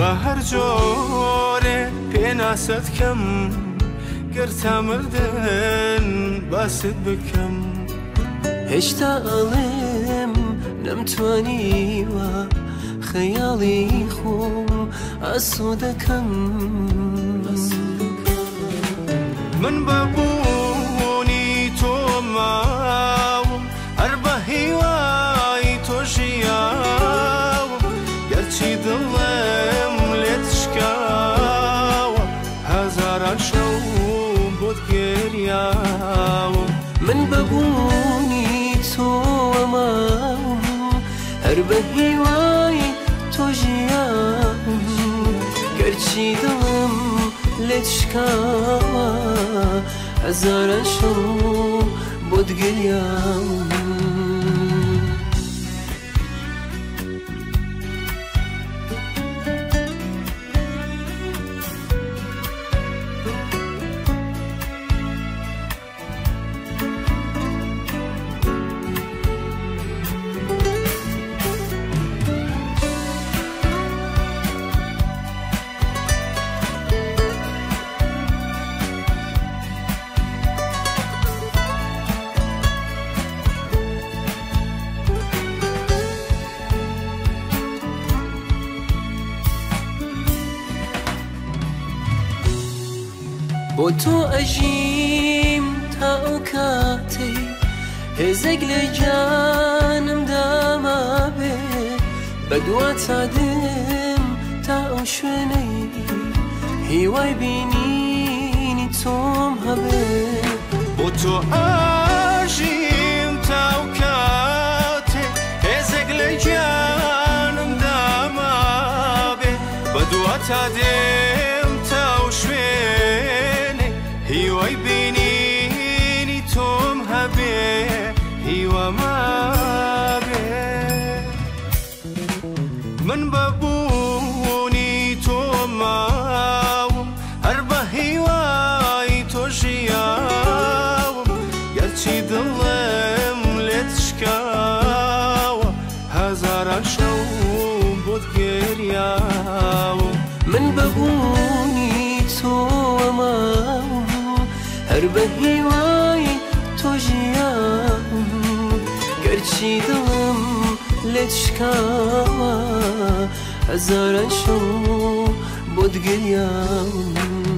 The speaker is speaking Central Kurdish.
هەر جۆرێ پێناسەت کەم گەرتا مردن باست بکەم هێشتا ئەڵێم نەمتوانیوە خەیاڵی خۆم ئاسۆ دەکەم من بەبوونی تۆ ماوم هەر بە هیوای تۆ ژیاوم گەرچی دڵم لێت شکاوە هەزاران شەو بۆت گێریاوم من بەبوونی تۆ ماوم هەر بە هیوای تۆ ژیاوم گەرچی دڵم لێت شکاوە هەزاران شەو بۆت گریاوم بۆ تۆ ئەژیم تا ئەو کاتەی هێزێک لە جانمدا مابێ بەدوا چادم تا ئەو شوێنەی هیوای بینینی تۆم هەبێ بۆ تۆ ئەژیم تا ئەو کاتێ هێزێک لە جانمدا مابێ بەدوا چادم تا ئەو شوێنەی هیوای بینینی تۆم هەبێ هیوا مابێ من بەبوونی تۆ ماوم هەر بە هیوای تۆ ژیاوم گەرچی دڵم لێت شکاوە هەزاران شەو بۆت گێریاوم من بەبوونی تۆ ماوم هەر بە هیوای تۆ ژیاوم گەرچی دڵم لێت شکاوە هەزاران شەو بۆت گریاوم